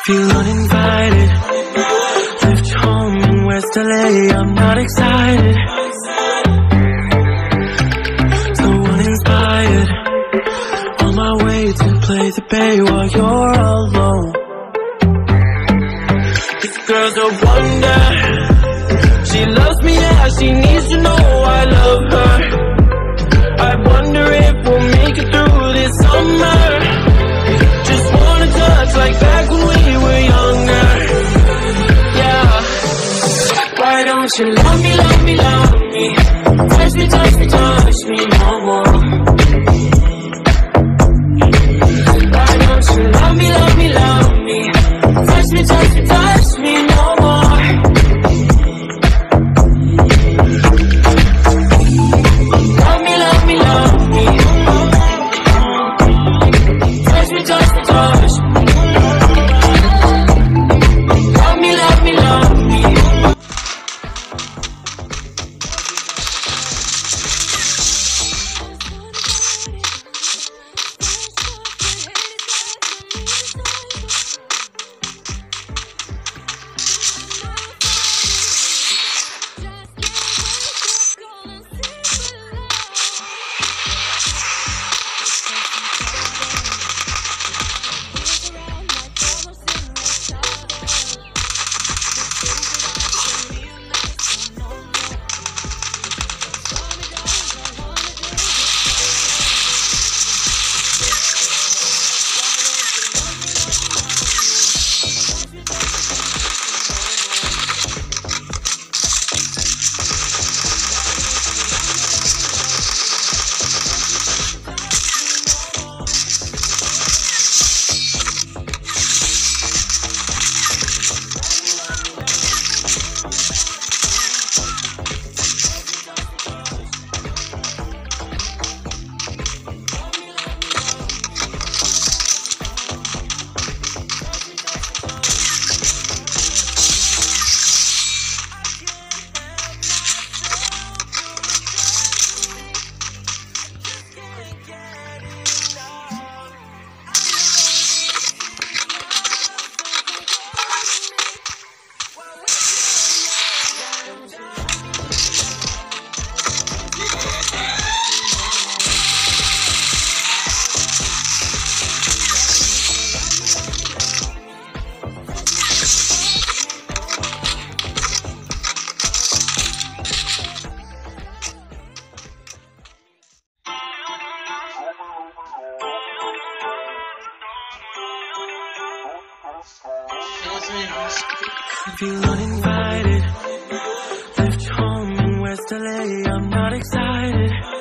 Feel uninvited. Left home in West LA, I'm not excited. So uninspired. On my way to play the bay while you're alone. This girl's a wonder. She loves me, yeah, she needs to know I love her. I wonder if we'll make it through this summer. Just wanna touch like back when we were younger. Yeah. Why don't you love me, love me, love me? Touch me, touch me, touch me no more. Why don't you love me, love me, love me? Touch me, touch me, touch me no more. Love me, love me, love me. Touch me, touch me, touch me. Love me, love me, love me. Feel uninvited. Left home in West LA, I'm not excited.